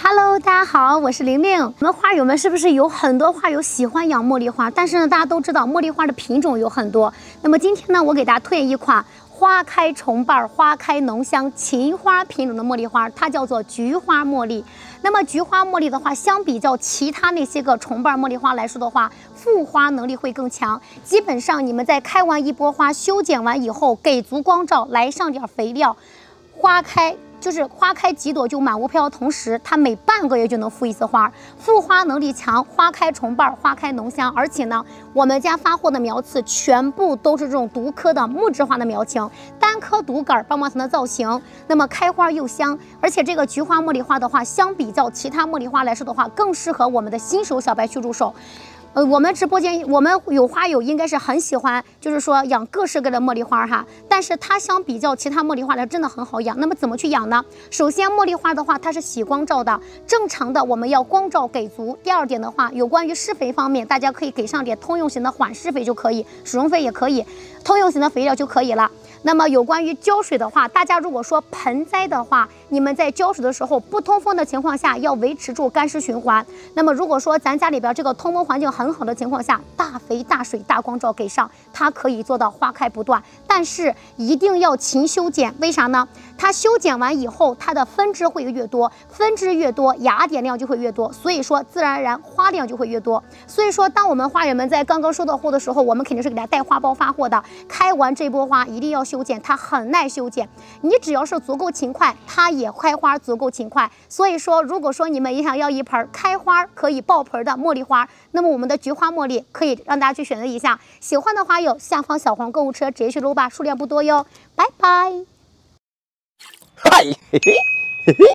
Hello， 大家好，我是玲玲。我们花友们是不是有很多花友喜欢养茉莉花？但是呢，大家都知道茉莉花的品种有很多。那么今天呢，我给大家推荐一款花开重瓣、花开浓香秦花品种的茉莉花，它叫做菊花茉莉。那么菊花茉莉的话，相比较其他那些个重瓣茉莉花来说的话，复花能力会更强。基本上你们在开完一波花、修剪完以后，给足光照，来上点肥料，花开几朵就满屋飘，同时它每半个月就能复一次花，复花能力强，花开重瓣，花开浓香。而且呢，我们家发货的苗次全部都是这种独科的木质花的苗情，单颗独杆棒棒糖的造型，那么开花又香。而且这个菊花茉莉花的话，相比较其他茉莉花来说的话，更适合我们的新手小白去入手。我们直播间我们有花友应该是很喜欢，就是说养各式各样的茉莉花哈，但是它相比较其他茉莉花来真的很好养。那么怎么去养呢？首先茉莉花的话，它是喜光照的，正常的我们要光照给足。第二点的话，有关于施肥方面，大家可以给上点通用型的缓施肥就可以，水溶肥也可以，通用型的肥料就可以了。那么有关于浇水的话，大家如果说盆栽的话，你们在浇水的时候不通风的情况下，要维持住干湿循环。那么如果说咱家里边这个通风环境很好的情况下，大肥大水大光照给上，它可以做到花开不断。但是一定要勤修剪，为啥呢？它修剪完以后，它的分枝会越多，分枝越多，芽点量就会越多，所以说自然而然花量就会越多。所以说，当我们花友们在刚刚收到货的时候，我们肯定是给它带花苞发货的。开完这波花一定要修剪，它很耐修剪。你只要是足够勤快，它也开花足够勤快。所以说，如果说你们也想要一盆开花可以爆盆的茉莉花，那么我们的菊花茉莉可以让大家去选择一下。喜欢的花友，下方小黄购物车直接去撸吧，数量不多哟。拜拜。 嗨，嘿嘿嘿嘿。